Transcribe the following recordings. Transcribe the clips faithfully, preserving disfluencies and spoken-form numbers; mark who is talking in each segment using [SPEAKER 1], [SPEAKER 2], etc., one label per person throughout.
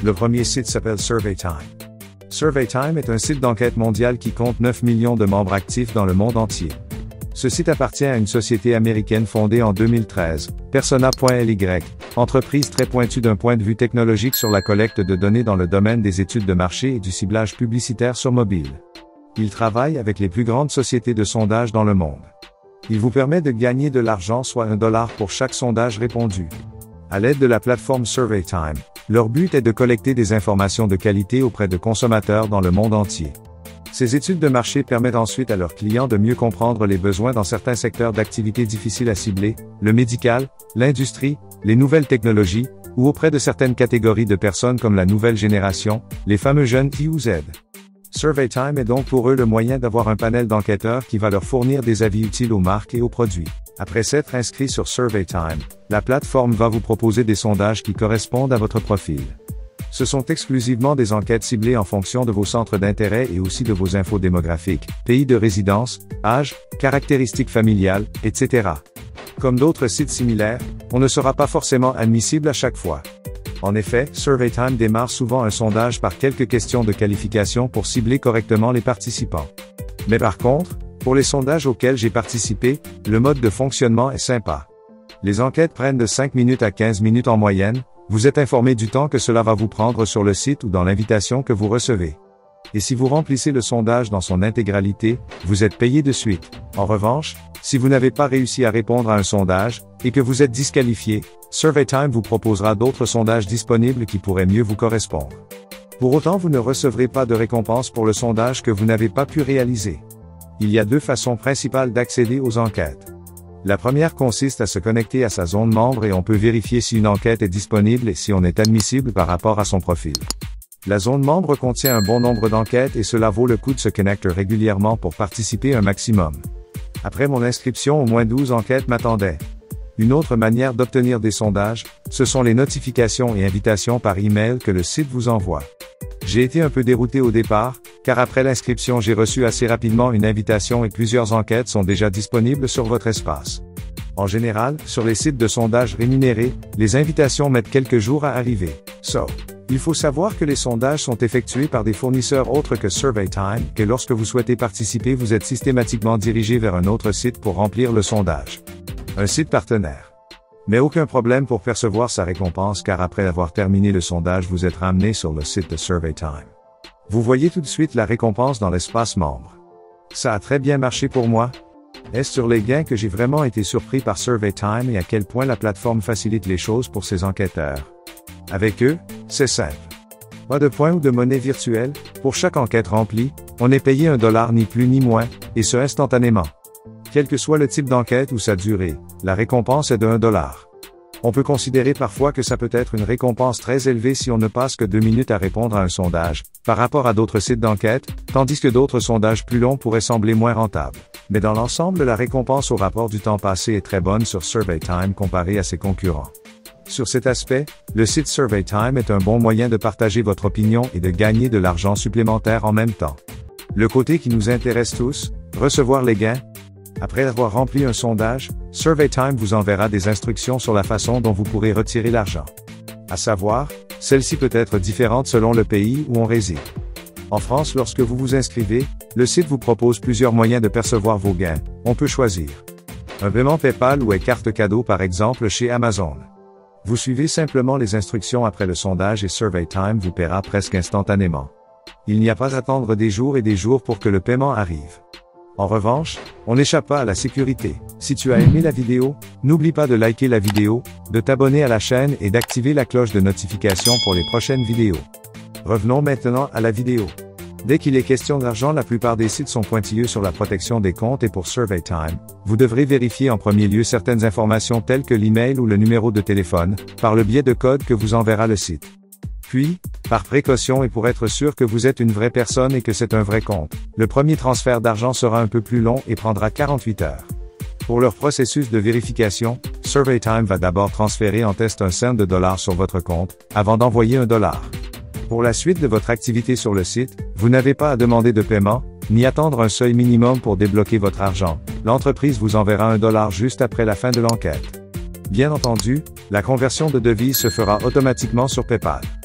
[SPEAKER 1] Le premier site s'appelle SurveyTime. SurveyTime est un site d'enquête mondial qui compte neuf millions de membres actifs dans le monde entier. Ce site appartient à une société américaine fondée en deux mille treize, Persona point L Y, entreprise très pointue d'un point de vue technologique sur la collecte de données dans le domaine des études de marché et du ciblage publicitaire sur mobile. Il travaille avec les plus grandes sociétés de sondage dans le monde. Il vous permet de gagner de l'argent, soit un dollar pour chaque sondage répondu. À l'aide de la plateforme SurveyTime, leur but est de collecter des informations de qualité auprès de consommateurs dans le monde entier. Ces études de marché permettent ensuite à leurs clients de mieux comprendre les besoins dans certains secteurs d'activité difficiles à cibler, le médical, l'industrie, les nouvelles technologies, ou auprès de certaines catégories de personnes comme la nouvelle génération, les fameux jeunes Y ou Z. SurveyTime est donc pour eux le moyen d'avoir un panel d'enquêteurs qui va leur fournir des avis utiles aux marques et aux produits. Après s'être inscrit sur SurveyTime, la plateforme va vous proposer des sondages qui correspondent à votre profil. Ce sont exclusivement des enquêtes ciblées en fonction de vos centres d'intérêt et aussi de vos infos démographiques, pays de résidence, âge, caractéristiques familiales, et cetera. Comme d'autres sites similaires, on ne sera pas forcément admissible à chaque fois. En effet, SurveyTime démarre souvent un sondage par quelques questions de qualification pour cibler correctement les participants. Mais par contre, pour les sondages auxquels j'ai participé, le mode de fonctionnement est sympa. Les enquêtes prennent de cinq minutes à quinze minutes en moyenne. Vous êtes informé du temps que cela va vous prendre sur le site ou dans l'invitation que vous recevez. Et si vous remplissez le sondage dans son intégralité, vous êtes payé de suite. En revanche, si vous n'avez pas réussi à répondre à un sondage, et que vous êtes disqualifié, SurveyTime vous proposera d'autres sondages disponibles qui pourraient mieux vous correspondre. Pour autant, vous ne recevrez pas de récompense pour le sondage que vous n'avez pas pu réaliser. Il y a deux façons principales d'accéder aux enquêtes. La première consiste à se connecter à sa zone membre et on peut vérifier si une enquête est disponible et si on est admissible par rapport à son profil. La zone membre contient un bon nombre d'enquêtes et cela vaut le coup de se connecter régulièrement pour participer un maximum. Après mon inscription, au moins douze enquêtes m'attendaient. Une autre manière d'obtenir des sondages, ce sont les notifications et invitations par email que le site vous envoie. J'ai été un peu dérouté au départ, car après l'inscription j'ai reçu assez rapidement une invitation et plusieurs enquêtes sont déjà disponibles sur votre espace. En général, sur les sites de sondage rémunérés, les invitations mettent quelques jours à arriver. So, il faut savoir que les sondages sont effectués par des fournisseurs autres que SurveyTime, et lorsque vous souhaitez participer vous êtes systématiquement dirigé vers un autre site pour remplir le sondage. Un site partenaire. Mais aucun problème pour percevoir sa récompense car après avoir terminé le sondage vous êtes ramené sur le site de SurveyTime. Vous voyez tout de suite la récompense dans l'espace membre. Ça a très bien marché pour moi. Est-ce sur les gains que j'ai vraiment été surpris par SurveyTime et à quel point la plateforme facilite les choses pour ses enquêteurs. Avec eux, c'est simple. Pas de points ou de monnaie virtuelle, pour chaque enquête remplie, on est payé un dollar ni plus ni moins, et ce instantanément. Quel que soit le type d'enquête ou sa durée, la récompense est de un dollar. On peut considérer parfois que ça peut être une récompense très élevée si on ne passe que deux minutes à répondre à un sondage, par rapport à d'autres sites d'enquête, tandis que d'autres sondages plus longs pourraient sembler moins rentables. Mais dans l'ensemble, la récompense au rapport du temps passé est très bonne sur SurveyTime comparée à ses concurrents. Sur cet aspect, le site SurveyTime est un bon moyen de partager votre opinion et de gagner de l'argent supplémentaire en même temps. Le côté qui nous intéresse tous, recevoir les gains. Après avoir rempli un sondage, SurveyTime vous enverra des instructions sur la façon dont vous pourrez retirer l'argent. À savoir, celle-ci peut être différente selon le pays où on réside. En France, lorsque vous vous inscrivez, le site vous propose plusieurs moyens de percevoir vos gains. On peut choisir un paiement PayPal ou une carte cadeau par exemple chez Amazon. Vous suivez simplement les instructions après le sondage et SurveyTime vous paiera presque instantanément. Il n'y a pas à attendre des jours et des jours pour que le paiement arrive. En revanche, on n'échappe pas à la sécurité. Si tu as aimé la vidéo, n'oublie pas de liker la vidéo, de t'abonner à la chaîne et d'activer la cloche de notification pour les prochaines vidéos. Revenons maintenant à la vidéo. Dès qu'il est question d'argent, la plupart des sites sont pointilleux sur la protection des comptes et pour SurveyTime, vous devrez vérifier en premier lieu certaines informations telles que l'email ou le numéro de téléphone, par le biais de codes que vous enverra le site. Puis, par précaution et pour être sûr que vous êtes une vraie personne et que c'est un vrai compte, le premier transfert d'argent sera un peu plus long et prendra quarante-huit heures. Pour leur processus de vérification, SurveyTime va d'abord transférer en test un cent de dollar sur votre compte, avant d'envoyer un dollar. Pour la suite de votre activité sur le site, vous n'avez pas à demander de paiement, ni attendre un seuil minimum pour débloquer votre argent. L'entreprise vous enverra un dollar juste après la fin de l'enquête. Bien entendu, la conversion de devise se fera automatiquement sur PayPal.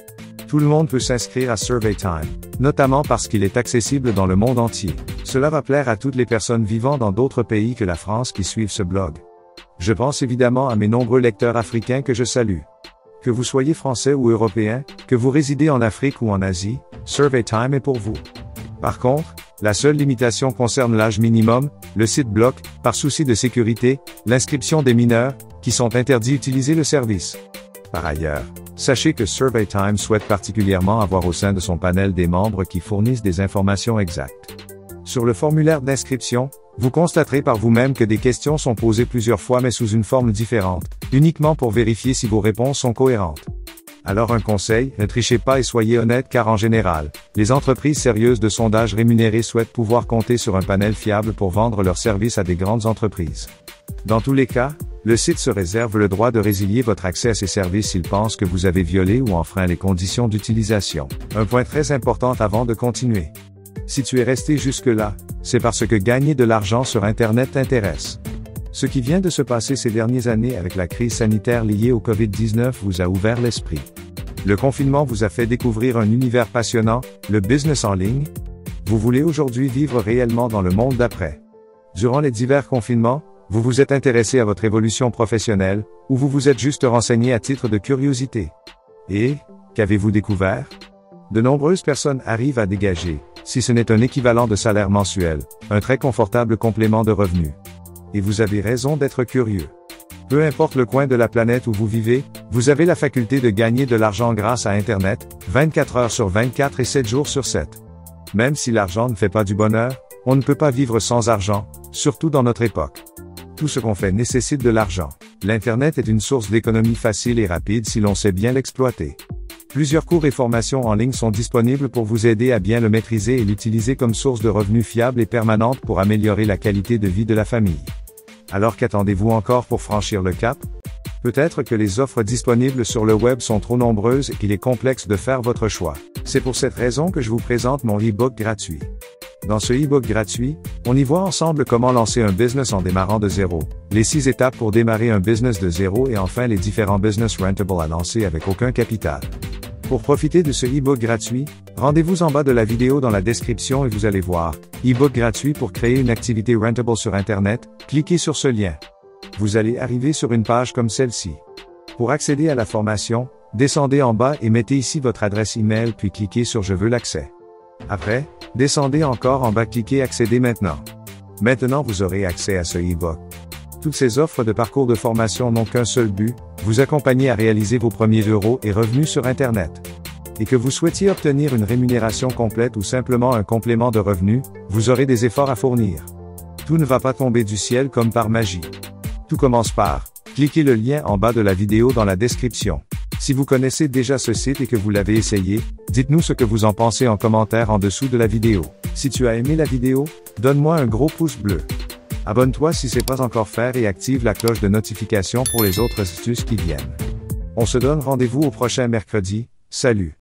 [SPEAKER 1] Tout le monde peut s'inscrire à SurveyTime, notamment parce qu'il est accessible dans le monde entier. Cela va plaire à toutes les personnes vivant dans d'autres pays que la France qui suivent ce blog. Je pense évidemment à mes nombreux lecteurs africains que je salue. Que vous soyez français ou européen, que vous résidez en Afrique ou en Asie, SurveyTime est pour vous. Par contre, la seule limitation concerne l'âge minimum, le site bloque, par souci de sécurité, l'inscription des mineurs, qui sont interdits d'utiliser le service. Par ailleurs, sachez que SurveyTime souhaite particulièrement avoir au sein de son panel des membres qui fournissent des informations exactes. Sur le formulaire d'inscription, vous constaterez par vous-même que des questions sont posées plusieurs fois mais sous une forme différente, uniquement pour vérifier si vos réponses sont cohérentes. Alors un conseil, ne trichez pas et soyez honnête car en général, les entreprises sérieuses de sondage rémunérés souhaitent pouvoir compter sur un panel fiable pour vendre leurs services à des grandes entreprises. Dans tous les cas, le site se réserve le droit de résilier votre accès à ces services s'il pense que vous avez violé ou enfreint les conditions d'utilisation. Un point très important avant de continuer. Si tu es resté jusque-là, c'est parce que gagner de l'argent sur Internet t'intéresse. Ce qui vient de se passer ces dernières années avec la crise sanitaire liée au covid dix-neuf vous a ouvert l'esprit. Le confinement vous a fait découvrir un univers passionnant, le business en ligne. Vous voulez aujourd'hui vivre réellement dans le monde d'après. Durant les divers confinements, vous vous êtes intéressé à votre évolution professionnelle, ou vous vous êtes juste renseigné à titre de curiosité. Et, qu'avez-vous découvert? De nombreuses personnes arrivent à dégager, si ce n'est un équivalent de salaire mensuel, un très confortable complément de revenus. Et vous avez raison d'être curieux. Peu importe le coin de la planète où vous vivez, vous avez la faculté de gagner de l'argent grâce à Internet, vingt-quatre heures sur vingt-quatre et sept jours sur sept. Même si l'argent ne fait pas du bonheur, on ne peut pas vivre sans argent, surtout dans notre époque. Tout ce qu'on fait nécessite de l'argent. L'Internet est une source d'économie facile et rapide si l'on sait bien l'exploiter. Plusieurs cours et formations en ligne sont disponibles pour vous aider à bien le maîtriser et l'utiliser comme source de revenus fiable et permanente pour améliorer la qualité de vie de la famille. Alors qu'attendez-vous encore pour franchir le cap? Peut-être que les offres disponibles sur le web sont trop nombreuses et qu'il est complexe de faire votre choix. C'est pour cette raison que je vous présente mon e-book gratuit. Dans ce e-book gratuit, on y voit ensemble comment lancer un business en démarrant de zéro, les six étapes pour démarrer un business de zéro et enfin les différents business rentables à lancer avec aucun capital. Pour profiter de ce e-book gratuit, rendez-vous en bas de la vidéo dans la description et vous allez voir « E-book gratuit pour créer une activité rentable sur Internet », cliquez sur ce lien. Vous allez arriver sur une page comme celle-ci. Pour accéder à la formation, descendez en bas et mettez ici votre adresse email puis cliquez sur « Je veux l'accès ». Après, descendez encore en bas, cliquez « Accéder maintenant ». Maintenant vous aurez accès à ce e-book. Toutes ces offres de parcours de formation n'ont qu'un seul but, vous accompagner à réaliser vos premiers euros et revenus sur Internet. Et que vous souhaitiez obtenir une rémunération complète ou simplement un complément de revenus, vous aurez des efforts à fournir. Tout ne va pas tomber du ciel comme par magie. Tout commence par, cliquez le lien en bas de la vidéo dans la description. Si vous connaissez déjà ce site et que vous l'avez essayé, dites-nous ce que vous en pensez en commentaire en dessous de la vidéo. Si tu as aimé la vidéo, donne-moi un gros pouce bleu. Abonne-toi si ce n'est pas encore fait et active la cloche de notification pour les autres astuces qui viennent. On se donne rendez-vous au prochain mercredi, salut!